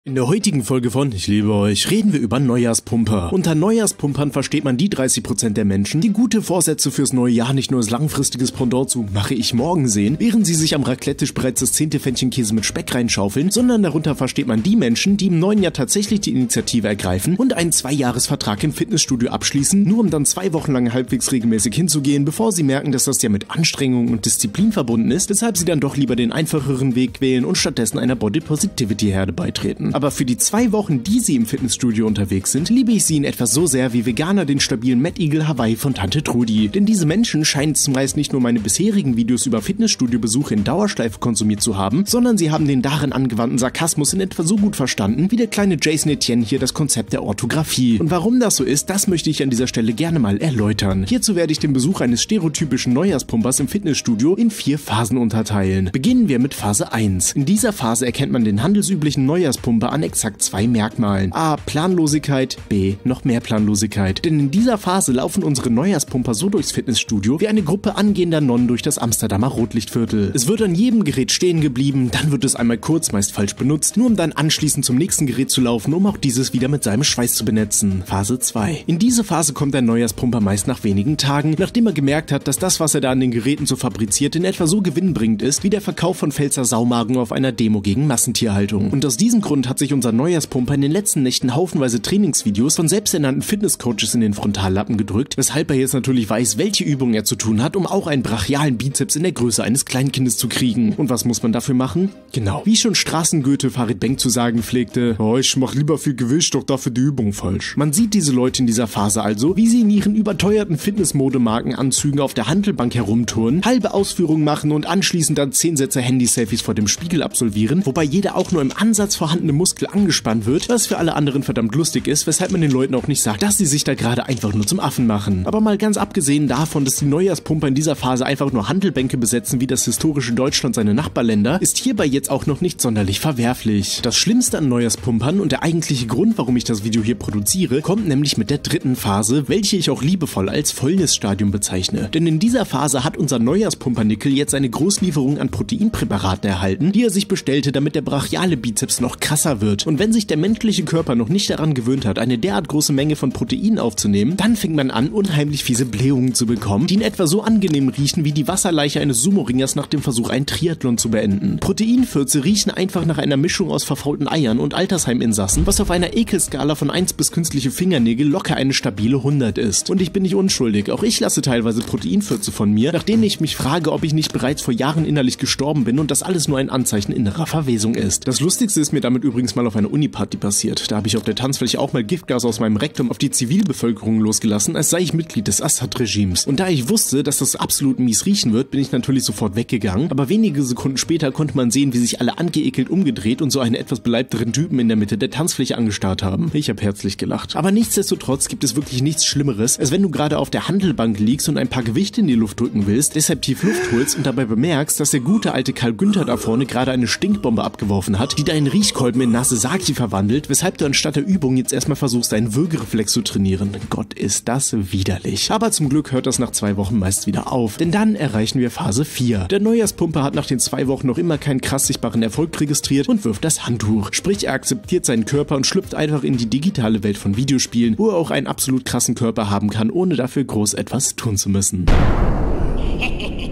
In der heutigen Folge von Ich liebe euch reden wir über Neujahrspumper. Unter Neujahrspumpern versteht man die 30% der Menschen, die gute Vorsätze fürs neue Jahr nicht nur als langfristiges Pendant zu mache ich morgen sehen, während sie sich am Raclette-Tisch bereits das 10. Pfännchen Käse mit Speck reinschaufeln, sondern darunter versteht man die Menschen, die im neuen Jahr tatsächlich die Initiative ergreifen und einen 2-Jahres-Vertrag im Fitnessstudio abschließen, nur um dann 2 Wochen lang halbwegs regelmäßig hinzugehen, bevor sie merken, dass das ja mit Anstrengung und Disziplin verbunden ist, weshalb sie dann doch lieber den einfacheren Weg wählen und stattdessen einer Body-Positivity-Herde beitreten. Aber für die 2 Wochen, die sie im Fitnessstudio unterwegs sind, liebe ich sie in etwa so sehr wie Veganer den stabilen Mad Eagle Hawaii von Tante Trudi. Denn diese Menschen scheinen zumeist nicht nur meine bisherigen Videos über Fitnessstudio-Besuche in Dauerschleife konsumiert zu haben, sondern sie haben den darin angewandten Sarkasmus in etwa so gut verstanden, wie der kleine Jason Etienne hier das Konzept der Orthographie. Und warum das so ist, das möchte ich an dieser Stelle gerne mal erläutern. Hierzu werde ich den Besuch eines stereotypischen Neujahrspumpers im Fitnessstudio in 4 Phasen unterteilen. Beginnen wir mit Phase 1. In dieser Phase erkennt man den handelsüblichen Neujahrspumper an exakt 2 Merkmalen. A. Planlosigkeit, B. noch mehr Planlosigkeit. Denn in dieser Phase laufen unsere Neujahrspumper so durchs Fitnessstudio wie eine Gruppe angehender Nonnen durch das Amsterdamer Rotlichtviertel. Es wird an jedem Gerät stehen geblieben, dann wird es einmal kurz, meist falsch benutzt, nur um dann anschließend zum nächsten Gerät zu laufen, um auch dieses wieder mit seinem Schweiß zu benetzen. Phase 2. In diese Phase kommt der Neujahrspumper meist nach wenigen Tagen, nachdem er gemerkt hat, dass das, was er da an den Geräten so fabriziert, in etwa so gewinnbringend ist, wie der Verkauf von Pfälzer Saumagen auf einer Demo gegen Massentierhaltung. Und aus diesem Grund hat sich unser Neujahrspumper in den letzten Nächten haufenweise Trainingsvideos von selbsternannten Fitnesscoaches in den Frontallappen gedrückt, weshalb er jetzt natürlich weiß, welche Übungen er zu tun hat, um auch einen brachialen Bizeps in der Größe eines Kleinkindes zu kriegen. Und was muss man dafür machen? Genau, wie schon Straßengoethe Farid Bang zu sagen pflegte, oh, ich mach lieber viel Gewicht, doch dafür die Übung falsch. Man sieht diese Leute in dieser Phase also, wie sie in ihren überteuerten Fitnessmodemarkenanzügen auf der Hantelbank herumturnen, halbe Ausführungen machen und anschließend dann 10 Sätze Handy-Selfies vor dem Spiegel absolvieren, wobei jeder auch nur im Ansatz vorhandene Muskel angespannt wird, was für alle anderen verdammt lustig ist, weshalb man den Leuten auch nicht sagt, dass sie sich da gerade einfach nur zum Affen machen. Aber mal ganz abgesehen davon, dass die Neujahrspumper in dieser Phase einfach nur Hantelbänke besetzen wie das historische Deutschland seine Nachbarländer, ist hierbei jetzt auch noch nicht sonderlich verwerflich. Das Schlimmste an Neujahrspumpern und der eigentliche Grund, warum ich das Video hier produziere, kommt nämlich mit der 3. Phase, welche ich auch liebevoll als Fäulnisstadium bezeichne. Denn in dieser Phase hat unser Neujahrspumpernickel jetzt eine Großlieferung an Proteinpräparaten erhalten, die er sich bestellte, damit der brachiale Bizeps noch krasser wird. Und wenn sich der menschliche Körper noch nicht daran gewöhnt hat, eine derart große Menge von Proteinen aufzunehmen, dann fängt man an, unheimlich fiese Blähungen zu bekommen, die in etwa so angenehm riechen wie die Wasserleiche eines Sumo-Ringers nach dem Versuch, einen Triathlon zu beenden. Proteinfürze riechen einfach nach einer Mischung aus verfaulten Eiern und Altersheiminsassen, was auf einer Ekelskala von 1 bis künstliche Fingernägel locker eine stabile 100 ist. Und ich bin nicht unschuldig, auch ich lasse teilweise Proteinfürze von mir, nach denen ich mich frage, ob ich nicht bereits vor Jahren innerlich gestorben bin und das alles nur ein Anzeichen innerer Verwesung ist. Das Lustigste ist mir damit übrigens mal auf einer Uniparty passiert. Da habe ich auf der Tanzfläche auch mal Giftgas aus meinem Rektum auf die Zivilbevölkerung losgelassen, als sei ich Mitglied des Assad-Regimes. Und da ich wusste, dass das absolut mies riechen wird, bin ich natürlich sofort weggegangen, aber wenige Sekunden später konnte man sehen, wie sich alle angeekelt umgedreht und so einen etwas beleibteren Typen in der Mitte der Tanzfläche angestarrt haben. Ich habe herzlich gelacht. Aber nichtsdestotrotz gibt es wirklich nichts Schlimmeres, als wenn du gerade auf der Handelbank liegst und ein paar Gewichte in die Luft drücken willst, deshalb tief Luft holst und dabei bemerkst, dass der gute alte Karl Günther da vorne gerade eine Stinkbombe abgeworfen hat, die deinen Riechkolben in nasse Saki verwandelt, weshalb du anstatt der Übung jetzt erstmal versuchst, deinen Würgereflex zu trainieren. Gott, ist das widerlich. Aber zum Glück hört das nach 2 Wochen meist wieder auf, denn dann erreichen wir Phase 4. Der Neujahrspumper hat nach den 2 Wochen noch immer keinen krass sichtbaren Erfolg registriert und wirft das Handtuch. Sprich, er akzeptiert seinen Körper und schlüpft einfach in die digitale Welt von Videospielen, wo er auch einen absolut krassen Körper haben kann, ohne dafür groß etwas tun zu müssen.